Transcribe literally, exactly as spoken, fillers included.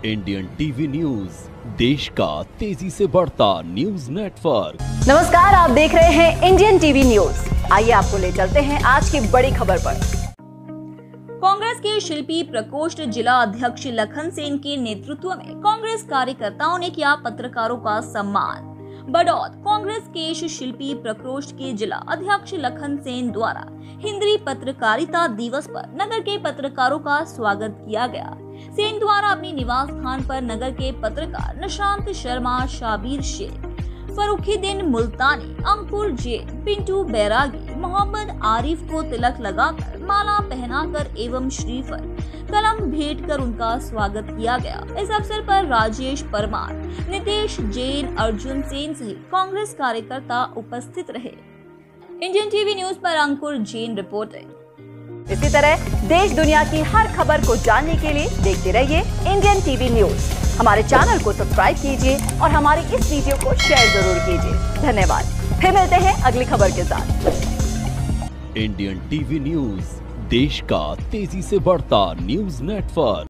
Indian TV news, देश का तेजी से बढ़ता न्यूज नेटवर्क। नमस्कार, आप देख रहे हैं इंडियन टीवी न्यूज। आइए आपको ले चलते हैं आज की बड़ी खबर पर। कांग्रेस के शिल्पी प्रकोष्ठ जिला अध्यक्ष लखन सेन के नेतृत्व में कांग्रेस कार्यकर्ताओं ने किया पत्रकारों का सम्मान। बड़ौद कांग्रेस के शिल्पी प्रकोष्ठ के जिला अध्यक्ष लखन सेन द्वारा हिंदी पत्रकारिता दिवस पर नगर के पत्रकारों का स्वागत किया गया। सेन द्वारा अपने निवास स्थान पर नगर के पत्रकार निशांत शर्मा, शाबिर शेख, फरुखीदीन मुल्तानी, अंकुर जैन, पिंटू बैरागी, मोहम्मद आरिफ को तिलक लगाकर, माला पहनाकर एवं श्रीफल कलम भेंट कर उनका स्वागत किया गया। इस अवसर पर राजेश परमार, नितेश जैन, अर्जुन सेन सहित कांग्रेस कार्यकर्ता उपस्थित रहे। इंडियन टीवी न्यूज पर अंकुर जैन रिपोर्टिंग। इसी तरह देश दुनिया की हर खबर को जानने के लिए देखते रहिए इंडियन टीवी न्यूज। हमारे चैनल को सब्सक्राइब कीजिए और हमारे इस वीडियो को शेयर जरूर कीजिए। धन्यवाद। फिर मिलते हैं अगली खबर के साथ। इंडियन टीवी न्यूज, देश का तेजी से बढ़ता न्यूज नेटवर्क।